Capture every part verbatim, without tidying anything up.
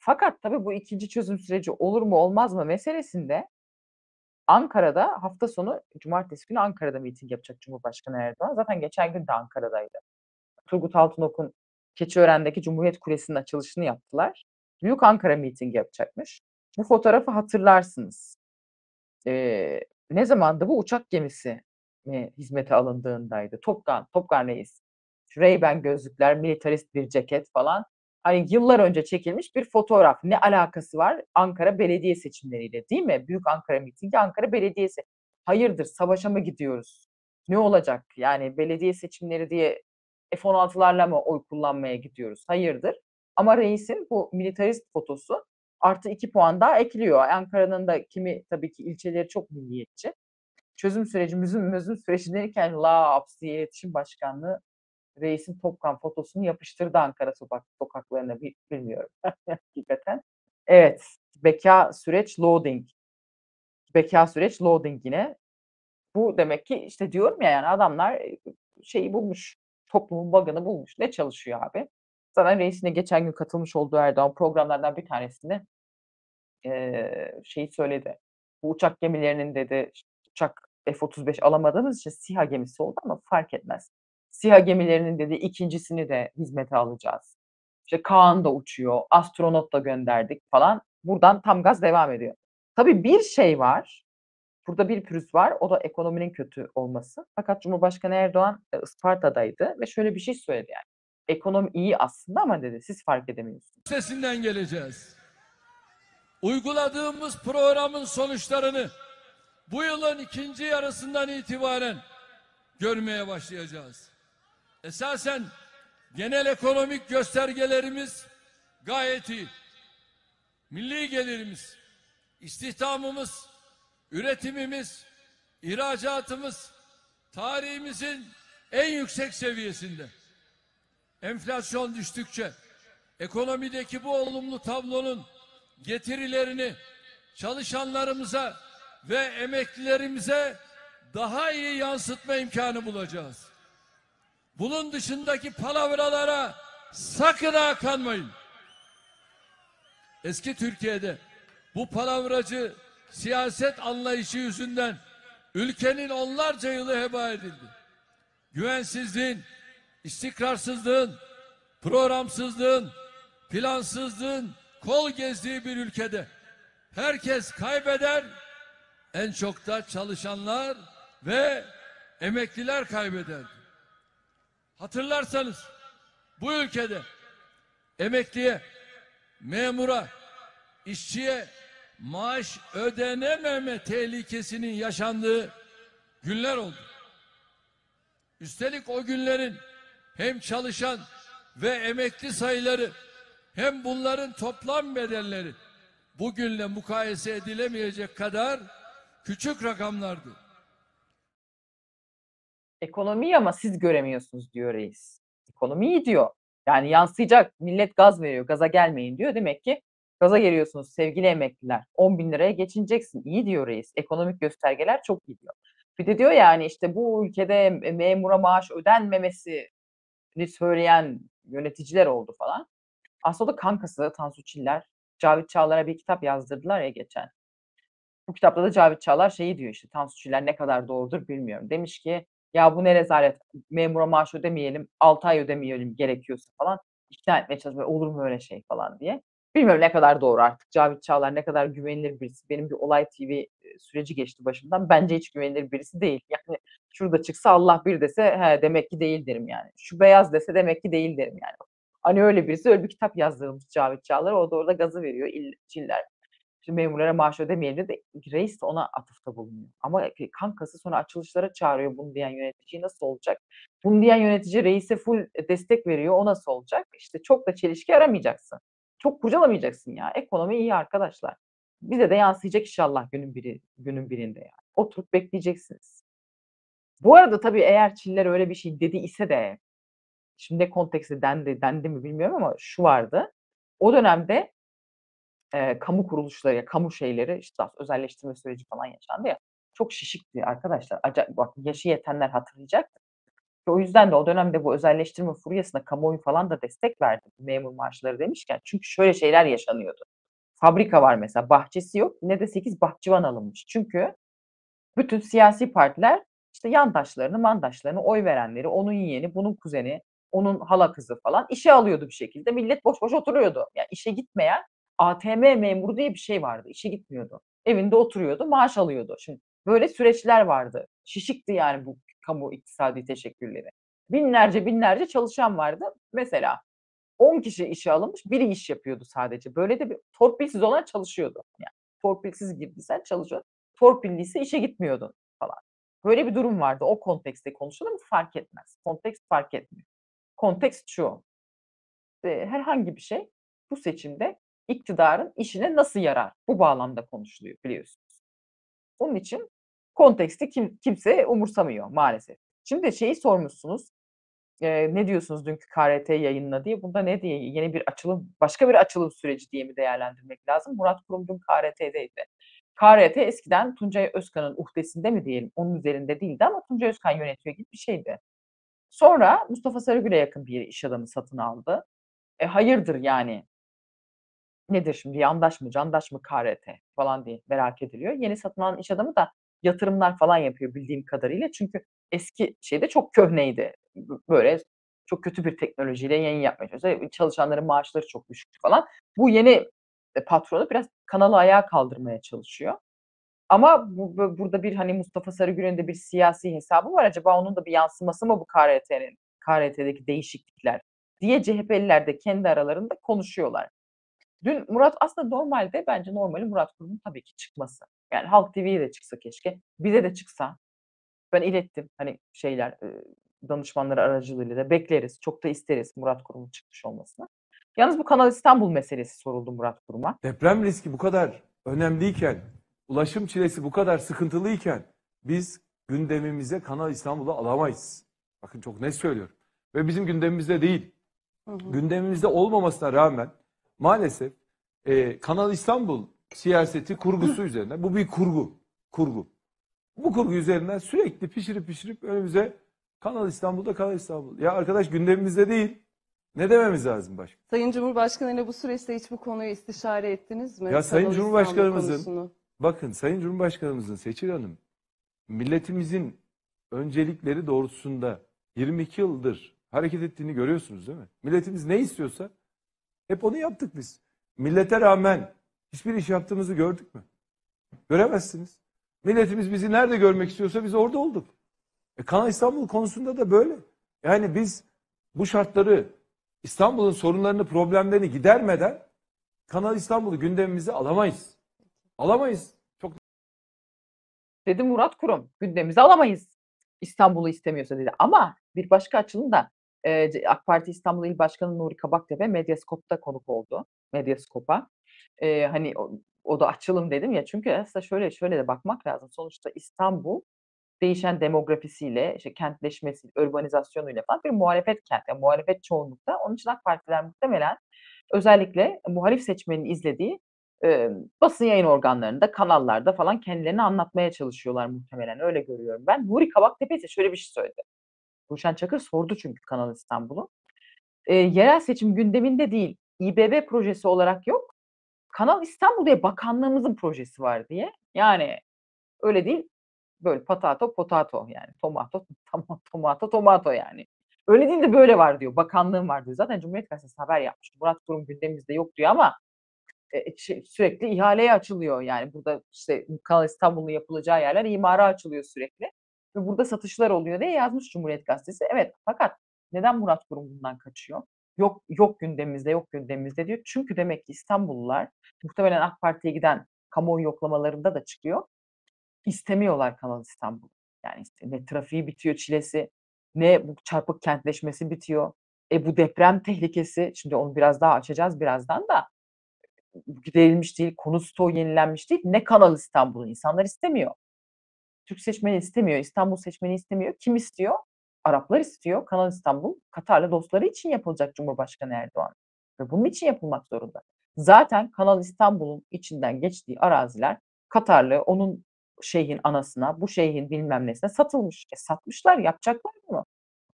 Fakat tabii bu ikinci çözüm süreci olur mu olmaz mı meselesinde Ankara'da hafta sonu cumartesi günü Ankara'da miting yapacak Cumhurbaşkanı Erdoğan. Zaten geçen gün de Ankara'daydı. Turgut Altınok'un Keçiören'deki Cumhuriyet Kulesi'nin açılışını yaptılar. Büyük Ankara mitingi yapacakmış. Bu fotoğrafı hatırlarsınız. Eee, ne zamandı bu? Uçak gemisi mi hizmete alındığındaydı. Top Gun, Top Gun Reis. Ray-Ban gözlükler, militarist bir ceket falan. Hani yıllar önce çekilmiş bir fotoğraf. Ne alakası var Ankara belediye seçimleriyle, değil mi? Büyük Ankara mitingi Ankara Belediyesi. Hayırdır, savaşa mı gidiyoruz? Ne olacak? Yani belediye seçimleri diye F on altılarla mı oy kullanmaya gidiyoruz? Hayırdır? Ama reisin bu militarist fotosu artı iki puan daha ekliyor. Ankara'nın da kimi tabii ki ilçeleri çok milliyetçi. Çözüm süreci, müzüm mözüm süreci derken laps diye İletişim Başkanlığı reisin Topkapı fotosunu yapıştırdı Ankara sokak sokaklarına. Bi bilmiyorum hakikaten. Evet, beka süreç loading. Beka süreç loading yine. Bu demek ki işte diyorum ya yani adamlar eee, şeyi bulmuş, toplumun bug'ını bulmuş. Ne çalışıyor abi? Zaten reisin de geçen gün katılmış olduğu Erdoğan programlardan bir tanesinde eee, şeyi söyledi. Bu uçak gemilerinin dedi, işte, uçak F otuz beş alamadığımız için SİHA gemisi oldu ama fark etmez. SİHA gemilerinin dedi ikincisini de hizmete alacağız. İşte Kaan da uçuyor, astronot da gönderdik falan. Buradan tam gaz devam ediyor. Tabii bir şey var, burada bir pürüz var, o da ekonominin kötü olması. Fakat Cumhurbaşkanı Erdoğan, eee, Isparta'daydı ve şöyle bir şey söyledi yani. "Ekonomi iyi aslında ama" dedi, "siz fark edemiyorsunuz." Sesinden geleceğiz. Uyguladığımız programın sonuçlarını bu yılın ikinci yarısından itibaren görmeye başlayacağız. Esasen genel ekonomik göstergelerimiz gayet iyi. Milli gelirimiz, istihdamımız, üretimimiz, ihracatımız tarihimizin en yüksek seviyesinde. Enflasyon düştükçe ekonomideki bu olumlu tablonun getirilerini çalışanlarımıza ve emeklilerimize daha iyi yansıtma imkanı bulacağız. Bunun dışındaki palavralara sakın ha kanmayın. Eski Türkiye'de bu palavracı siyaset anlayışı yüzünden ülkenin onlarca yılı heba edildi. Güvensizliğin, istikrarsızlığın, programsızlığın, plansızlığın kol gezdiği bir ülkede herkes kaybeder, en çok da çalışanlar ve emekliler kaybeder. Hatırlarsanız bu ülkede emekliye, memura, işçiye maaş ödenememe tehlikesinin yaşandığı günler oldu. Üstelik o günlerin hem çalışan ve emekli sayıları hem bunların toplam bedelleri bugünle mukayese edilemeyecek kadar küçük rakamlardı. Ekonomi iyi ama siz göremiyorsunuz diyor reis. Ekonomi iyi diyor. Yani yansıyacak. Millet gaz veriyor. Gaza gelmeyin diyor. Demek ki gaza geliyorsunuz sevgili emekliler. on bin liraya geçineceksin. İyi diyor reis. Ekonomik göstergeler çok iyi diyor. Bir de diyor yani işte bu ülkede e, memura maaş ödenmemesini söyleyen yöneticiler oldu falan. Aslında o da kankası Tansu Çiller. Cavit Çağlar'a bir kitap yazdırdılar ya geçen. Bu kitapta da Cavit Çağlar şeyi diyor işte, Tansu Çiller ne kadar doğrudur bilmiyorum. Demiş ki, "Ya bu ne rezalet, memura maaş ödemeyelim, altı ay ödemeyelim gerekiyorsa." falan. İkna etmeye çalışıyor, "Olur mu öyle şey?" falan diye. Bilmiyorum ne kadar doğru artık. Cavit Çağlar ne kadar güvenilir birisi. Benim bir Olay T V, eee, süreci geçti başımdan. Bence hiç güvenilir birisi değil. Yani şurada çıksa Allah bir dese, "He, demek ki değil." derim yani. Şu beyaz dese demek ki değil derim yani. Hani öyle birisi, öyle bir kitap yazdırılmış Cavit Çağlar'a. O da orada gazı veriyor il Çiller. Şimdi memurlara maaş ödemeyelim dedi. Reis de ona atıfta bulunuyor. Ama e, kankası sonra açılışlara çağırıyor bunu diyen yönetici nasıl olacak? Bunu diyen yönetici reise full e, destek veriyor. O nasıl olacak? İşte çok da çelişki aramayacaksın. Çok kurcalamayacaksın ya. Ekonomi iyi arkadaşlar. Bize de yansıyacak inşallah günün biri günün birinde yani. Oturup bekleyeceksiniz. Bu arada tabii eğer Çiller öyle bir şey dedi ise de şimdi ne kontekste dendi, dendi mi bilmiyorum ama şu vardı. O dönemde Eee, kamu kuruluşları, kamu şeyleri, işte, özelleştirme süreci falan yaşandı ya, çok şişikti arkadaşlar. Acayip bak yaşı yetenler hatırlayacak. O yüzden de o dönemde bu özelleştirme furyasına kamuoyu falan da destek verdi memur maaşları demişken. Çünkü şöyle şeyler yaşanıyordu. Fabrika var mesela, bahçesi yok. Yine de sekiz bahçıvan alınmış. Çünkü bütün siyasi partiler, işte, yandaşlarını mandaşlarını, oy verenleri, onun yeğeni, bunun kuzeni, onun hala kızı falan işe alıyordu bir şekilde. Millet boş boş oturuyordu. Ya, işe gitmeyen A T M memuru diye bir şey vardı. İşe gitmiyordu. Evinde oturuyordu, maaş alıyordu. Şimdi böyle süreçler vardı. Şişikti yani bu kamu iktisadi teşekkülleri. Binlerce binlerce çalışan vardı. Mesela on kişi işe alınmış, biri iş yapıyordu sadece. Böyle de bir torpilsiz olan çalışıyordu. Yani torpilsiz girdiysen çalışıyordun. Torpilliyse işe gitmiyordun falan. Böyle bir durum vardı. O kontekste konuşulur mu? Fark etmez. Kontekst fark etmiyor. Kontekst şu: Eee, herhangi bir şey bu seçimde iktidarın işine nasıl yarar? Bu bağlamda konuşuluyor biliyorsunuz. Onun için konteksti kim kimse umursamıyor maalesef. Şimdi şeyi sormuşsunuz, Eee, ne diyorsunuz dünkü K R T yayınına diye. Bunda ne diye yeni bir açılım, başka bir açılım süreci diye mi değerlendirmek lazım? Murat Kurum dün K R T'deydi. K R T eskiden Tuncay Özkan'ın uhdesinde mi diyelim, onun üzerinde değildi ama Tuncay Özkan yönetiyor gibi bir şeydi. Sonra Mustafa Sarıgül'e yakın bir iş adamı satın aldı. E, hayırdır yani, nedir şimdi, yandaş mı candaş mı K R T falan diye merak ediliyor. Yeni satın alan iş adamı da yatırımlar falan yapıyor bildiğim kadarıyla. Çünkü eski şeyde çok köhneydi. B böyle çok kötü bir teknolojiyle yayın yapmaya çalışıyor. Çalışanların maaşları çok düşüktü falan. Bu yeni, eee, patronu biraz kanalı ayağa kaldırmaya çalışıyor. Ama bu bö burada bir, hani, Mustafa Sarıgül'ün de bir siyasi hesabı var. Acaba onun da bir yansıması mı bu K R T'nin K R T'deki değişiklikler diye C H P'liler de kendi aralarında konuşuyorlar. Dün Murat aslında normalde bence normali Murat Kurum'un tabii ki çıkması. Yani Halk T V'ye de çıksa keşke, bize de çıksa. Ben ilettim, hani, şeyler, eee, danışmanları aracılığıyla da bekleriz, çok da isteriz Murat Kurum'un çıkmış olmasını. Yalnız bu Kanal İstanbul meselesi soruldu Murat Kurum'a. Deprem riski bu kadar önemliyken, ulaşım çilesi bu kadar sıkıntılıyken biz gündemimize Kanal İstanbul'u alamayız. Bakın çok net söylüyorum. Ve bizim gündemimizde değil. Hı hı. Gündemimizde olmamasına rağmen maalesef e, Kanal İstanbul siyaseti kurgusu üzerinden, bu bir kurgu, kurgu. Bu kurgu üzerinden sürekli pişirip pişirip önümüze Kanal İstanbul'da Kanal İstanbul. Ya arkadaş gündemimizde değil. Ne dememiz lazım başka? Sayın Cumhurbaşkanı ile bu süreçte hiç bu konuyu istişare ettiniz mi? Ya Sayın Kanal İstanbul Cumhurbaşkanımızın, konusunu. bakın Sayın Cumhurbaşkanımızın Seçil Hanım, milletimizin öncelikleri doğrultusunda yirmi iki yıldır hareket ettiğini görüyorsunuz değil mi? Milletimiz ne istiyorsa hep onu yaptık biz. Millete rağmen hiçbir iş yaptığımızı gördük mü? Göremezsiniz. Milletimiz bizi nerede görmek istiyorsa biz orada olduk. E, Kanal İstanbul konusunda da böyle. Yani biz bu şartları, İstanbul'un sorunlarını, problemlerini gidermeden Kanal İstanbul'u gündemimize alamayız. Alamayız. Çok Dedi Murat Kurum, gündemimize alamayız İstanbul'u istemiyorsa dedi. Ama bir başka açılım da, eee, c AK Parti İstanbul İl Başkanı Nuri Kabaktepe Medyaskop'ta konuk oldu, Medyaskop'a. Eee, hani, o o da açılım dedim ya çünkü aslında şöyle şöyle de bakmak lazım. Sonuçta İstanbul değişen demografisiyle, işte, kentleşmesi, urbanizasyonuyla falan bir muhalefet kenti. Yani muhalefet çoğunlukta. Onun için AK Partiler muhtemelen özellikle muhalif seçmenin izlediği, emm, basın yayın organlarında, kanallarda falan kendilerini anlatmaya çalışıyorlar muhtemelen. Öyle görüyorum ben. Nuri Kabaktepe ise şöyle bir şey söyledi. Gülşen Çakır sordu çünkü Kanal İstanbul'u. Eee, yerel seçim gündeminde değil, İBB projesi olarak yok, Kanal İstanbul diye bakanlığımızın projesi var diye. Yani öyle değil, böyle patato potato yani tomato tama tomato tomato yani. Öyle değil de böyle var diyor, bakanlığım var diyor. Zaten Cumhuriyet Gazetesi haber yapmış. Murat Kurum gündemimizde yok diyor ama, eee, şey sürekli ihaleye açılıyor. Yani burada işte Kanal İstanbul'un yapılacağı yerler imara açılıyor sürekli ve burada satışlar oluyor diye yazmış Cumhuriyet Gazetesi. Evet, fakat neden Murat Kurum bundan kaçıyor? Yok, yok gündemimizde, yok gündemimizde diyor. Çünkü demek ki İstanbullular muhtemelen AK Parti'ye giden kamuoyu yoklamalarında da çıkıyor. İstemiyorlar Kanal İstanbul. Yani işte ne trafiği bitiyor çilesi, ne bu çarpık kentleşmesi bitiyor. E, bu deprem tehlikesi, şimdi onu biraz daha açacağız birazdan da, giderilmiş değil, konu stoğu yenilenmiş değil. Ne Kanal İstanbul'u insanlar istemiyor. Türk seçmeni istemiyor, İstanbul seçmeni istemiyor. Kim istiyor? Araplar istiyor. Kanal İstanbul, Katar'la dostları için yapılacak Cumhurbaşkanı Erdoğan ve bunun için yapılmak zorunda. Zaten Kanal İstanbul'un içinden geçtiği araziler Katarlı, onun şeyhin anasına, bu şeyhin bilmem nesine satılmış. E, satmışlar, yapacaklar bunu.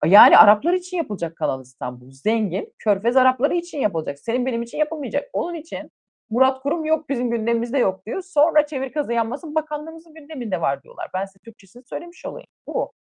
Yani Araplar için yapılacak Kanal İstanbul. Zengin, Körfez Arapları için yapılacak. Senin benim için yapılmayacak. Onun için Murat Kurum yok bizim gündemimizde yok diyor. Sonra çevir kazı yanmasın bakanlığımızın gündeminde var diyorlar. Ben size Türkçesini söylemiş olayım. Bu.